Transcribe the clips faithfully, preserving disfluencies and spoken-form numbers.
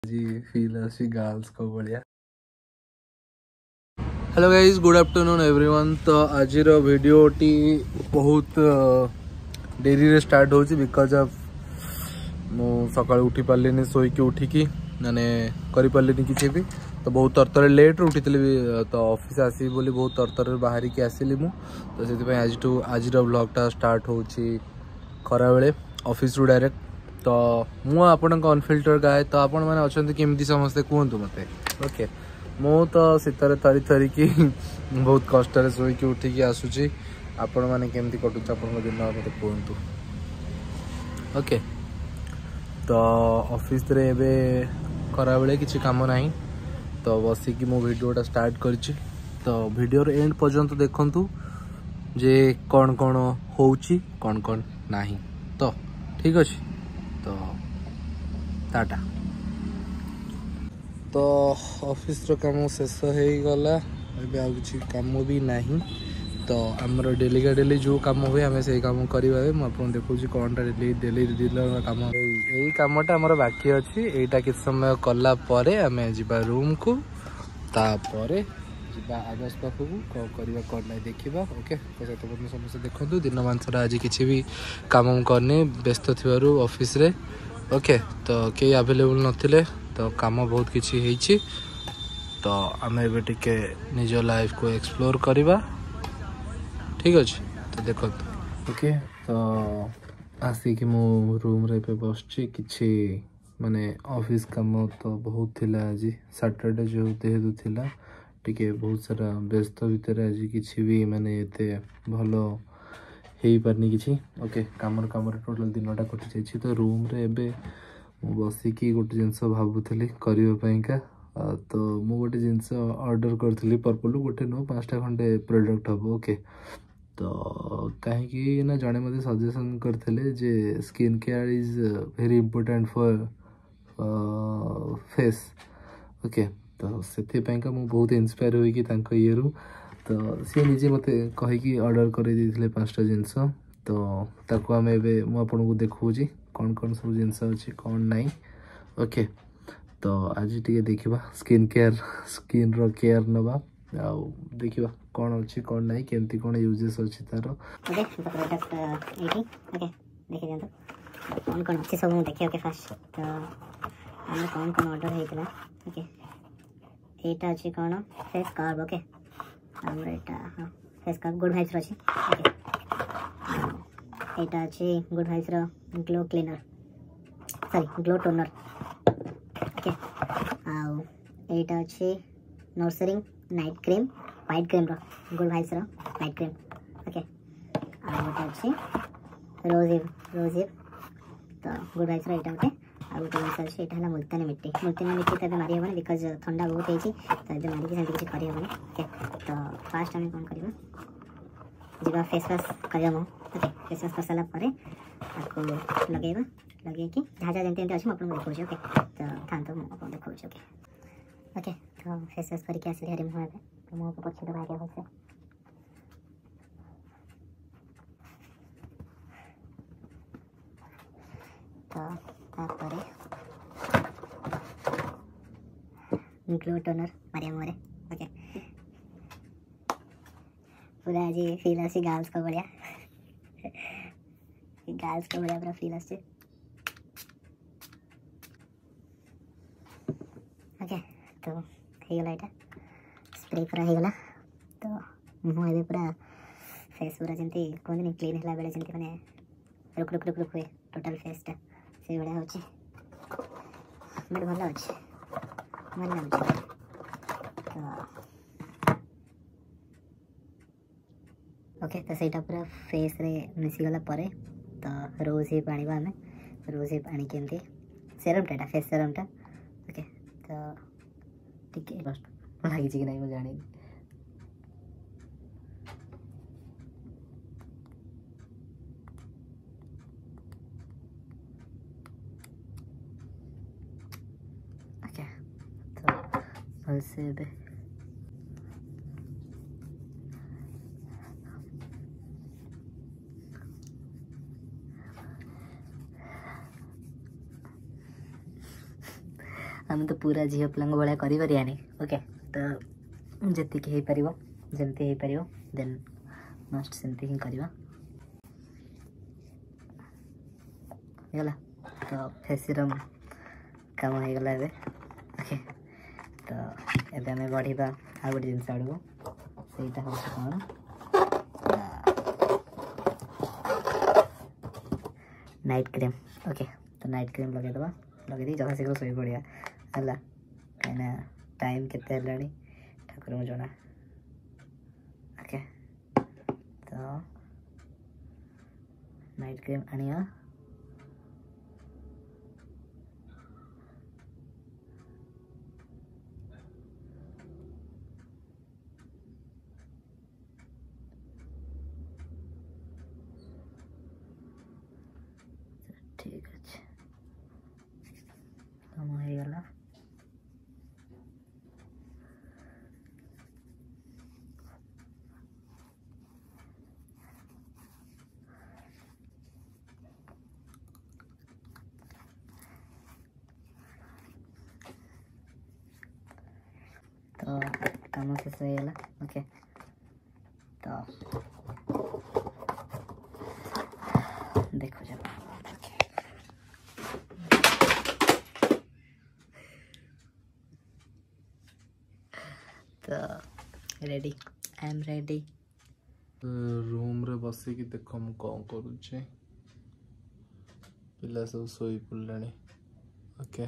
जी feel आसी girls को बढ़िया। Hello guys, good afternoon everyone. तो आज वीडियो टी बहुत डेरी रे स्टार्ट होची बिकॉज ऑफ मु सकाळ उठी पारलिनी सोईकी उठिकी माने करि पारलिनी किछि भी। तो बहुत तरतर लेट रे उठितली तो ऑफिस आसी बोली बहुत तरतर बाहरी की आसिली मु। तो सेति पय आज टू आज रो व्लॉग टा स्टार्ट होची खरा बेले ऑफिस रु डायरेक्ट। तो मु आपन अनफिल्टर गाए तो आपण माने अछंती केमती समस्ते कहतु मते। ओके मु तो शीतर थरी थरी की बहुत कष्ट शोक उठिकी आसूची। आपण माने केमती कटुच आपण दिन मते कहतु। ओके तो ऑफिस रे एबे खरा बेले किछि काम नाही तो बसिकी मो वीडियोटा स्टार्ट करछि। तो वीडियो रे एंड पर्यंत देखंतु जे कौन कौन होउची कौन कौन नाही। तो ठीक अछि तो टाटा। तो ऑफिस रो काम शेष हो गला एबे आ किछि काम भी नाही। तो आमर डेली का डेली जो काम हुए आम से काम करवा मु आपन देखुची कोनटा डेली डेली दिलर काम यही कामटा आमर बाकी अछि। एटा किछ समय कला परे आमे जिबा रूम को तापरे जिबा आगस पाखु को करबा कोन नै देखिबा। ओके तो से तो समस्त देखंतु दिन मानसरा आज किछि भी काम करने व्यस्त थिबारु ऑफिस रे। ओके तो के अवेलेबल नथिले तो काम बहुत किछि हेछि। तो आमे एबे टिके निज लाइफ को एक्सप्लोर करबा। ठीक अछि तो देखो। ओके तो आसी कि मो रूम रे पे बसछि किछि माने ऑफिस काम तो बहुत थिला। आज सैटरडे जो देहदु थिला टिके बहुत सारा व्यस्त भितर आज किछि भी माने एते भलो हेई परनी किछि। ओके कामर कामर टोटल दिनटा कटि जाइछि। तो रूम रे एबे मु बसिकी गोटे जिनस भाबुथली करियो पयका। तो मु गोटे जिनस ऑर्डर करथली पर्पल गोटे नो पांचटा खंडे प्रोडक्ट हबो। ओके तो कहीं ना जड़े मत सजेसन करते जे skin care is very important for face. Okay तो से मु बहुत इंस्पायर हुई ये रू। तो सी निजे मत कहीकि ऑर्डर कर पांचटा जिनस। तो ताको आम एबे मु आपन को देखौची कौन कौन सब जिनस अच्छी कौन नाई। ओके तो आज टे देखा स्किन केयर स्किन रो केयर नवा आ देखा कौन अच्छी कौन नाई केमती कौन यूजेस अच्छी तार। ओके प्रोडक्ट एटी ओके देखि दियंतु कौन कौन अच्छी सब देखिए। ओके फास्ट तो हम कौन कौन ऑर्डर हेतला। ओके एटा अच्छी कौन फेस स्क्रब। ओके हमर एटा हां फेस स्क्रब गुड वाइब्स अछि। ओके एटा अच्छी गुड वाइब्स रो glow cleaner sorry glow toner. Okay आउ एटा अच्छी nourishing night cream white cream रो गुड वाइब्स रो व्हाइट क्रीम। ओके आ गोटे अच्छी रोजिव रोजिव तो गुड वाइब्स रो एटा गोटे आ गोटे जिनिस अच्छी एटा हला मुल्तानी मिट्टी। मुल्तानी मिट्टी तो मारी हेबनी बिकज ठंडा बहुत होइछि तो एबे मारी के सेंति किछ करि हेबनी। ओके तो फास्ट हम कोन करबा जिबा फेस वॉश करबा। ओके फेस वॉश कर साला परे ताको लगेबा लगे कि जहाँ जहाँ जमते अच्छे मुझे देखो। ओके तो था तो मुझे देखो। ओके ओके तो फेस वॉश करके आसिले हरी मुँह तो मुँह को पछे बाहर भलसे। तो तापर ग्लो टोनर मारिया मुँह। ओके पूरा आज फील आसी गर्ल्स को बढ़िया गर्ल्स को बढ़िया पूरा फील आसी। ओके तो हेगला यहाँ स्प्रे पूरा हेगला। तो मुँह ए पूरा फेस पूरा जमी कहते क्लीन है बेले जमी मैंने रुक रुक रुक रुक हुए टोटाल फेसटा से भाया हो बट भल अच्छे भल लगे। ओके तो सहीटा पूरा फेस रे मिसीगला परे तो रोज हिप आनिबा आमे रोज हिप आनी केमती सेरमटा फेस सेरमटा। ओके तो टिके कष्ट लगी कि नहीं मुझे जानी। ओके तो भलसे दे आम तो पूरा झील पिला भाया कर ओके तो जी हो पार जमती हो पार देन मस्ट सेमती ही करवा गला तो फेस सीरम काम हो गला ओके तो एबे हमें बढ़िबा आ गोटे जिनस आड़ू सेटा हो कौन नाइट क्रीम ओके तो नाइट क्रीम लगे दबा लगे दी जहाँ शीघ्र शोई पड़िया है कहीं टाइम केते हेलानी ठाकुर को जना ओके तो नाइट क्रीम आनिया ठीक अच्छे कम हो गला तो कम शेष हो गला ओके तो देखो जब तो ready I am ready room रे बसिकी देख मु कौन करुचे पिला सब सोई पड़े ओके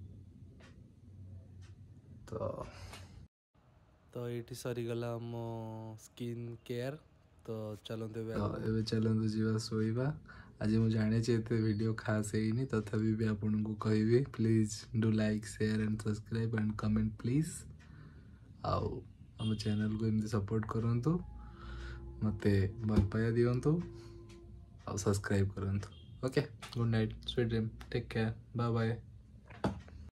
तो तो ये सरीगला आम स्किन केयर तो चलते ए चलते जीवा शोवा आज मुझे जाने एते वीडियो खास है तथापि भी आपन को कहबी please do like share and subscribe and comment please आउ आम चैनल को एमती सपोर्ट करंतु मते भल पाया दियंतु आउ सब्सक्राइब करंतु okay good night sweet dream take care bye bye.